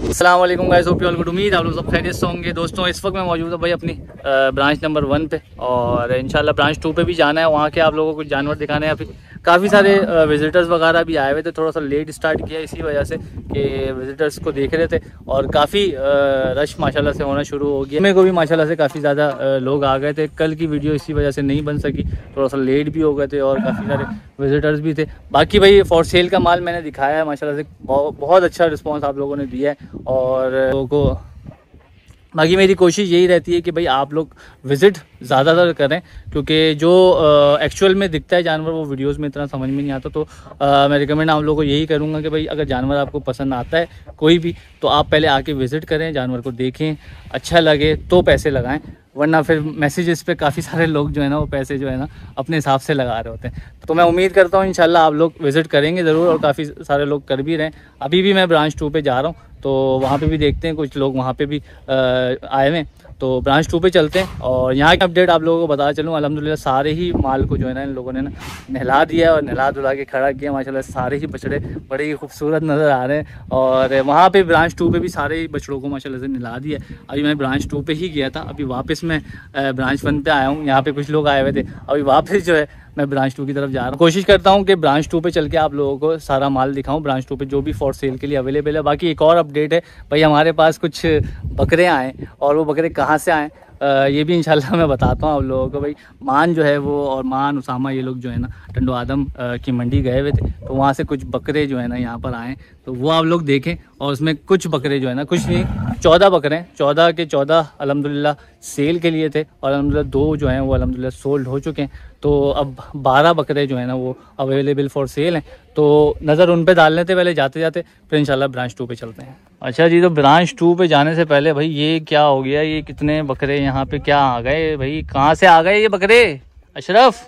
अस्सलाम वालेकुम guys, hope you all good. उम्मीद आप लोग सब खैरियत से होंगे। दोस्तों इस वक्त मैं मौजूद हूँ भाई अपनी ब्रांच नंबर 1 पे और इंशाल्लाह ब्रांच 2 पे भी जाना है। वहाँ के आप लोगों को कुछ जानवर दिखाने हैं। अभी काफ़ी सारे विजिटर्स वगैरह भी आए हुए थे। थोड़ा सा लेट स्टार्ट किया इसी वजह से कि विजिटर्स को देख रहे थे और काफ़ी रश माशाल्लाह से होना शुरू हो गया। मेरे को भी माशाल्लाह से काफ़ी ज़्यादा लोग आ गए थे। कल की वीडियो इसी वजह से नहीं बन सकी, थोड़ा सा लेट भी हो गए थे और काफ़ी सारे विजिटर्स भी थे। बाकी भाई फॉर सेल का माल मैंने दिखाया है माशाल्लाह से, बहुत अच्छा रिस्पॉन्स आप लोगों ने दिया है। और लोगों को बाकी मेरी कोशिश यही रहती है कि भाई आप लोग विज़िट ज़्यादातर करें, क्योंकि जो एक्चुअल में दिखता है जानवर वो वीडियोस में इतना समझ में नहीं आता। तो मैं रिकमेंड आप लोगों को यही करूँगा कि भाई अगर जानवर आपको पसंद आता है कोई भी, तो आप पहले आके विज़िट करें, जानवर को देखें, अच्छा लगे तो पैसे लगाएं, वरना फिर मैसेजेस पे काफ़ी सारे लोग जो है ना वो पैसे जो है ना अपने हिसाब से लगा रहे होते हैं। तो मैं उम्मीद करता हूँ इंशाल्लाह आप लोग विज़िट करेंगे ज़रूर और काफ़ी सारे लोग कर भी रहे हैं। अभी भी मैं ब्रांच 2 पे जा रहा हूँ, तो वहाँ पे भी देखते हैं, कुछ लोग वहाँ पे भी आए हुए हैं। तो ब्रांच 2 पे चलते हैं और यहाँ की अपडेट आप लोगों को बता चलूँ। अल्हम्दुलिल्लाह सारे ही माल को जो है ना इन लोगों ने ना नहला दिया और नहला धुला के खड़ा किया। माशाल्लाह सारे ही बछड़े बड़े ही खूबसूरत नज़र आ रहे हैं और वहाँ पे ब्रांच 2 पे भी सारे ही बछड़ों को माशाल्लाह से नहला दिया। अभी मैं ब्रांच 2 पे ही गया था, अभी वापस मैं ब्रांच 1 पे आया हूँ। यहाँ पे कुछ लोग आए हुए थे, अभी वापस जो है मैं ब्रांच 2 की तरफ जा रहा हूँ। कोशिश करता हूँ कि ब्रांच 2 पे चल के आप लोगों को सारा माल दिखाऊं, ब्रांच 2 पे जो भी फॉर सेल के लिए अवेलेबल है। बाकी एक और अपडेट है भाई, हमारे पास कुछ बकरे आए और वो बकरे कहाँ से आए ये भी इंशाल्लाह मैं बताता हूँ आप लोगों को। भाई मान जो है वो और मान उसामा ये लोग जो है ना टंडो आदम की मंडी गए हुए थे, तो वहाँ से कुछ बकरे जो है ना यहाँ पर आए, तो वो आप लोग देखें। और उसमें कुछ बकरे जो है ना, कुछ नहीं 14 बकरे हैं, 14 के 14 अल्हम्दुलिल्लाह सेल के लिए थे और अल्हम्दुलिल्लाह 2 जो हैं वो अल्हम्दुलिल्लाह सोल्ड हो चुके हैं। तो अब 12 बकरे जो है ना वो अवेलेबल फॉर सेल हैं, तो नज़र उन पे डाल लेते पहले जाते जाते, फिर इंशाल्लाह ब्रांच 2 पे चलते हैं। अच्छा जी, तो ब्रांच 2 पे जाने से पहले भाई ये क्या हो गया, ये कितने बकरे यहाँ पे क्या आ गए भाई, कहाँ से आ गए ये बकरे? अशरफ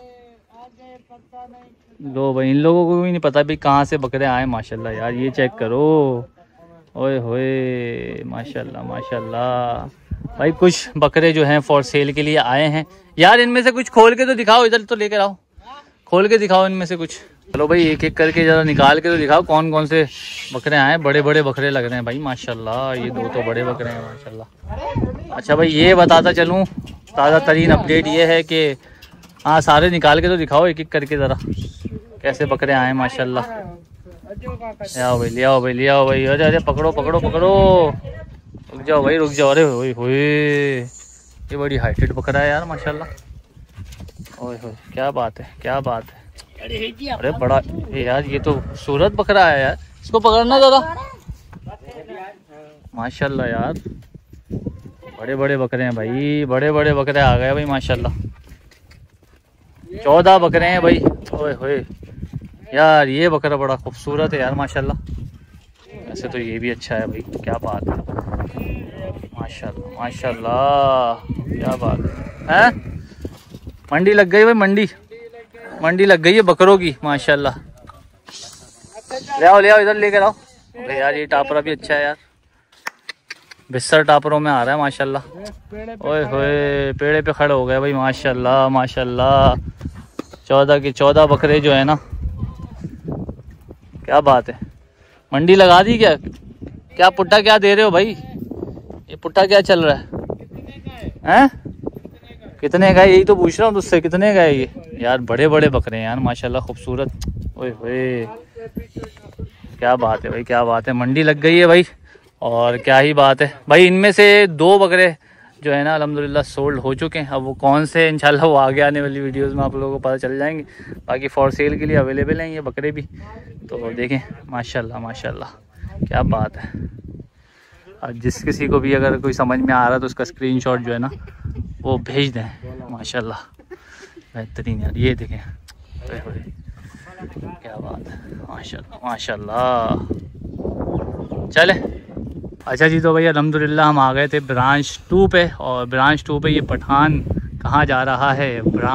लो भाई, इन लोगों को भी नहीं पता भाई कहाँ से बकरे आए। माशाल्लाह यार ये चेक करो, ओए होए माशाल्लाह माशाल्लाह। भाई कुछ बकरे जो हैं फॉर सेल के लिए आए हैं यार, इनमें से कुछ खोल के तो दिखाओ, इधर तो लेकर आओ, खोल के दिखाओ इनमें से कुछ। चलो भाई एक एक करके ज़रा निकाल के तो दिखाओ कौन कौन से बकरे आए। बड़े बड़े बकरे लग रहे हैं भाई माशाल्लाह, ये 2 तो बड़े बकरे हैं माशाल्लाह। अच्छा भाई ये बताता चलूँ, ताज़ा तरीन अपडेट ये है कि हाँ सारे निकाल के तो दिखाओ एक एक करके ज़रा, कैसे बकरे आए माशाल्लाह। ले आओ भाई, ले आओ भाई, ले आओ भाई, अरे अरे पकड़ो पकड़ो पकड़ो, रुक जाओ भाई रुक जाओ। अरे होए होए, ये बड़ी हाइटेड बकरा है यार माशाल्लाह। ओए होए क्या बात है, क्या बात है। अरे बड़ा यार, ये तो खूबसूरत बकरा है यार, इसको पकड़ना ज़रा माशाल्लाह यार। बड़े बड़े बकरे हैं भाई, बड़े बड़े बकरे आ गए भाई माशाल्लाह। 14 बकरे हैं भाई। ओए होए यार, ये बकरा बड़ा खूबसूरत है यार माशाल्लाह। वैसे तो ये भी अच्छा है भाई, क्या बात है माशाल्लाह माशाल्लाह, क्या बात है। मंडी लग गई भाई, मंडी लग गई है बकरों की माशाल्लाह। ले आओ इधर लेकर आओ। अरे यार ये टापरा भी अच्छा है यार, बिस्तर टापरों में आ रहा है माशाल्लाह। ओए होए पेड़े पे खड़े हो गए भाई माशाल्लाह माशाल्लाह। 14 के 14 बकरे जो है ना, क्या बात है। मंडी लगा दी क्या? क्या पुट्टा क्या दे रहे हो भाई, ये पुट्टा क्या चल रहा है? कितने का है, यही तो पूछ रहा हूँ तुझसे, कितने का है ये? यार बड़े बड़े बकरे हैं यार माशाल्लाह, खूबसूरत। ओए होए क्या बात है भाई, क्या बात है। मंडी लग गई है भाई और क्या ही बात है भाई। इनमें से 2 बकरे जो है ना अल्हम्दुलिल्लाह सोल्ड हो चुके हैं। अब वो कौन से इंशाल्लाह वो आगे आने वाली वीडियोस में आप लोगों को पता चल जाएंगे। बाकी फॉर सेल के लिए अवेलेबल हैं ये बकरे भी, तो देखें माशाल्लाह माशाल्लाह, क्या बात है। और जिस किसी को भी अगर कोई समझ में आ रहा है तो उसका स्क्रीनशॉट जो है ना वो भेज दें माशाल्लाह, बेहतरीन यार। ये देखें क्या बात है माशाल्लाह माशाल्लाह। चले अच्छा जी, तो भैया अल्हम्दुलिल्लाह हम आ गए थे ब्रांच 2 पे और ब्रांच 2 पे ये पठान कहाँ जा रहा है,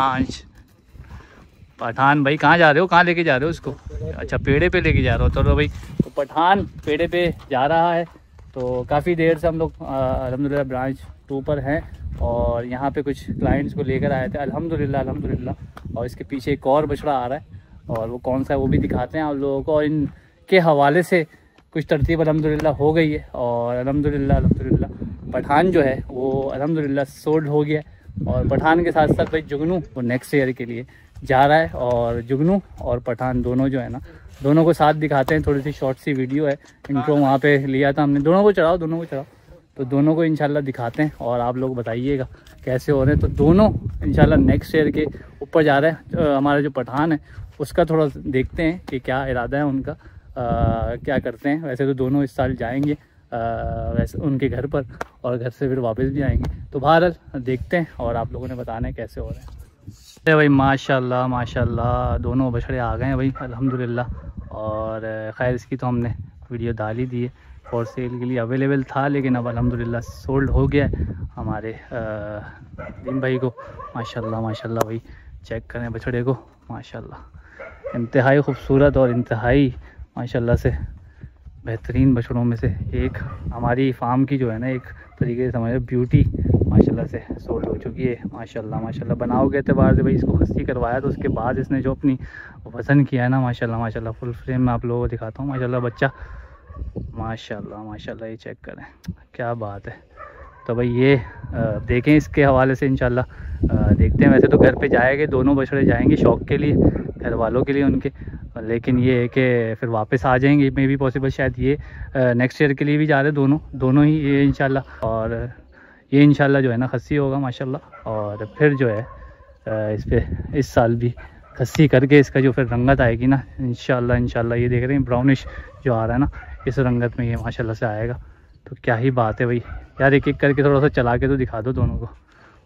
पठान भाई कहाँ जा रहे हो, कहाँ लेके जा रहे हो उसको? अच्छा पेड़े पे लेके जा रहे हो। तो भाई तो पठान पेड़े पे जा रहा है। तो काफ़ी देर से हम लोग अल्हम्दुलिल्लाह ब्रांच 2 पर हैं और यहाँ पे कुछ क्लाइंट्स को लेकर आए थे अल्हम्दुलिल्लाह। और इसके पीछे एक और बछड़ा आ रहा है और वो कौन सा है वो भी दिखाते हैं आप लोगों को। और इनके हवाले से कुछ तरतीब अल्हम्दुलिल्लाह हो गई है। और अल्हम्दुलिल्लाह पठान जो है वो अल्हम्दुलिल्लाह सोल्ड हो गया है। और पठान के साथ साथ भाई जुगनू वो नेक्स्ट ईयर के लिए जा रहा है। और जुगनू और पठान दोनों जो है ना, दोनों को साथ दिखाते हैं। थोड़ी सी शॉर्ट सी वीडियो है, इंट्रो वहाँ पे लिया था हमने। दोनों को चढ़ाओ तो दोनों को इंशाल्लाह दिखाते हैं और आप लोग बताइएगा कैसे हो रहे हैं। तो दोनों इंशाल्लाह नेक्स्ट ईयर के ऊपर जा रहे हैं। हमारा जो पठान है उसका थोड़ा देखते हैं कि क्या इरादा है उनका, क्या करते हैं। वैसे तो दोनों इस साल जाएंगे वैसे उनके घर पर, और घर से फिर वापस भी आएंगे। तो बहरहाल देखते हैं और आप लोगों ने बताना है कैसे हो रहे हैं। अरे भाई माशाल्लाह दोनों बछड़े आ गए हैं भाई अल्हम्दुलिल्लाह। और खैर इसकी तो हमने वीडियो डाल ही दी है, फॉर सेल के लिए अवेलेबल था, लेकिन अब अल्हम्दुलिल्लाह सोल्ड हो गया है हमारे दीन भाई को। माशाल्लाह भाई चेक करें बछड़े को, माशाल्लाह इंतहाई खूबसूरत और इंतहाई माशाल्लाह से बेहतरीन बछड़ों में से एक। हमारी फार्म की जो है ना एक तरीके से समझो ब्यूटी माशाल्लाह से सोल्ड हो चुकी है। माशाल्लाह बनाओ के एतबार से भाई इसको खस्सी करवाया, तो उसके बाद इसने जो अपनी वज़न किया है ना माशाल्लाह फुल फ्रेम में आप लोगों को दिखाता हूँ। माशाल्लाह बच्चा माशाल्लाह ये चेक करें क्या बात है। तो भाई ये देखें इसके हवाले से इंशाल्लाह देखते हैं। वैसे तो घर पे जाएंगे, दोनों बछड़े जाएंगे शौक़ के लिए, घर वालों के लिए उनके, लेकिन ये है कि फिर वापस आ जाएंगे मे भी पॉसिबल। शायद ये नेक्स्ट ईयर के लिए भी जा रहे दोनों ही ये इंशाल्लाह। और ये इंशाल्लाह जो है ना खस्सी होगा माशाल्लाह। और फिर जो है इस पे इस साल भी खस्सी करके इसका जो फिर रंगत आएगी ना इंशाल्लाह ये देख रहे हैं ब्राउनिश जो आ रहा है ना, इस रंगत में ये माशाल्लाह से आएगा। तो क्या ही बात है भाई यार, एक एक करके थोड़ा सा चला के तो दिखा दो दोनों को।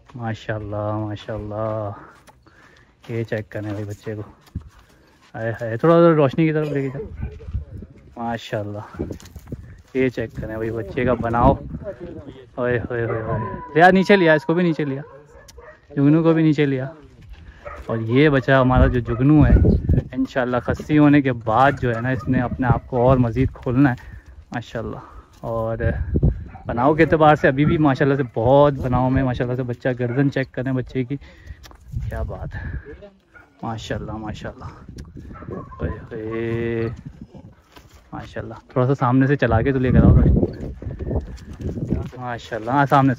माशाल्लाह ये चेक करें भाई बच्चे को, है थोड़ा सा रोशनी की तरफ लेके जाओ। माशाल्लाह ये चेक करें भाई बच्चे का बनाओ। ओए यार नीचे लिया, इसको भी नीचे लिया, जुगनू को भी नीचे लिया। और ये बच्चा हमारा जो जुगनू है इंशाल्लाह खस्सी होने के बाद जो है ना इसने अपने आप को और मज़ीद खोलना है माशाल्लाह। और बनाव के अतबार से अभी भी माशाल्लाह से बहुत बनाव में माशाल्लाह से बच्चा। गर्दन चेक करें बच्चे की, क्या बात है माशाल्लाह। थोड़ा सा सामने से चला के तो लेकर आओ माशाल्लाह। हाँ सामने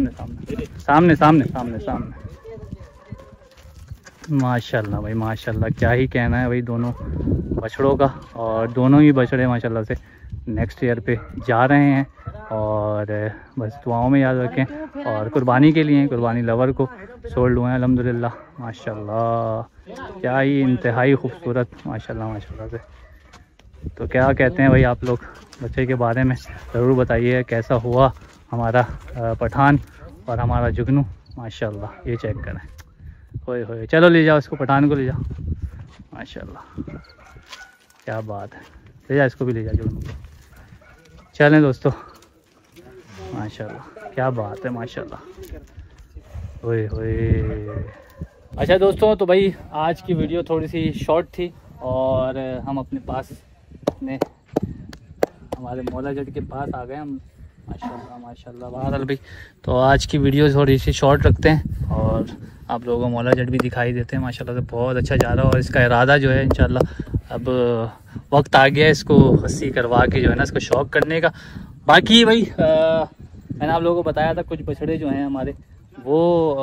माशाल्लाह भाई माशाल्लाह। क्या ही कहना है भाई दोनों बछड़ों का। और दोनों ही बछड़े माशाल्लाह से नेक्स्ट ईयर पे जा रहे हैं। और बस दुआओं में याद रखें। और कुर्बानी के लिए, कुर्बानी लवर को सोल्ड हुए हैं अल्हम्दुलिल्लाह माशाल्लाह। क्या ही इंतहाई खूबसूरत माशाल्लाह से। तो क्या कहते हैं भाई आप लोग बच्चे के बारे में ज़रूर बताइए, कैसा हुआ हमारा पठान और हमारा जुगनू माशाल्लाह। ये चेक करें, होए चलो ले जाओ इसको, पठान को ले जाओ माशाल्लाह। क्या बात है, ले जाओ इसको भी ले जाओ जुगनू को। चलें दोस्तों माशाल्लाह, क्या बात है माशाल्लाह। होए अच्छा दोस्तों, तो भाई आज की वीडियो थोड़ी सी शॉर्ट थी। और हम अपने पास अपने हमारे मौला जट के पास आ गए हम माशाल्लाह बहरहाल भाई। तो आज की वीडियो थोड़ी सी शॉर्ट रखते हैं और आप लोगों को मौला जट भी दिखाई देते हैं माशाल्लाह से। बहुत अच्छा जा रहा है और इसका इरादा जो है इंशाल्लाह अब वक्त आ गया इसको खस्सी करवा के जो है ना इसको शौक़ करने का। बाकी भाई मैंने आप लोगों को बताया था कुछ बछड़े जो हैं हमारे वो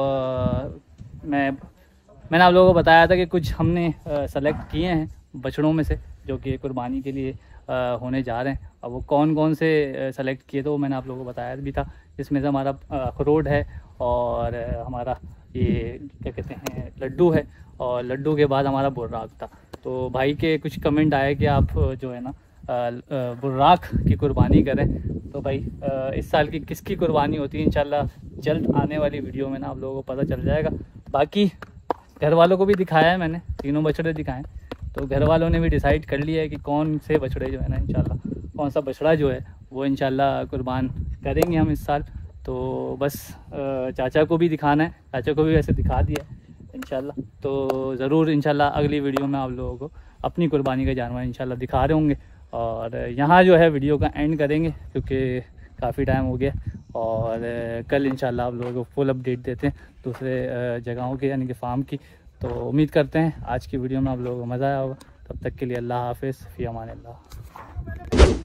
मैंने आप लोगों को बताया था कि कुछ हमने सेलेक्ट किए हैं बछड़ों में से जो कि कुर्बानी के लिए होने जा रहे हैं। अब वो कौन से सेलेक्ट किए तो वो मैंने आप लोगों को बताया भी था। जिसमें से हमारा अखरोट है और हमारा ये क्या कहते हैं लड्डू है, और लड्डू के बाद हमारा बुर्राक था। तो भाई के कुछ कमेंट आए कि आप जो है ना बुर्राक की कुर्बानी करें। तो भाई इस साल की किसकी कुर्बानी होती है इंशाल्लाह जल्द आने वाली वीडियो में ना आप लोगों को पता चल जाएगा। बाकी घर वालों को भी दिखाया है मैंने, तीनों बछड़े दिखाएं। तो घर वालों ने भी डिसाइड कर लिया है कि कौन से बछड़े जो है ना इंशाल्लाह कौन सा बछड़ा जो है वो इंशाल्लाह कुर्बान करेंगे हम इस साल। तो बस चाचा को भी दिखाना है, चाचा को भी वैसे दिखा दिया है इंशाल्लाह। तो ज़रूर इंशाल्लाह अगली वीडियो में आप लोगों को अपनी कुर्बानी का जानवर इंशाल्लाह दिखा रहे होंगे। और यहाँ जो है वीडियो का एंड करेंगे क्योंकि काफ़ी टाइम हो गया। और कल इंशाल्लाह आप लोगों को फुल अपडेट देते हैं दूसरे जगहों के यानी कि फार्म की। तो उम्मीद करते हैं आज की वीडियो में आप लोगों को मज़ा आया होगा। तब तक के लिए अल्लाह हाफ़िज़, फ़ी अमान अल्लाह।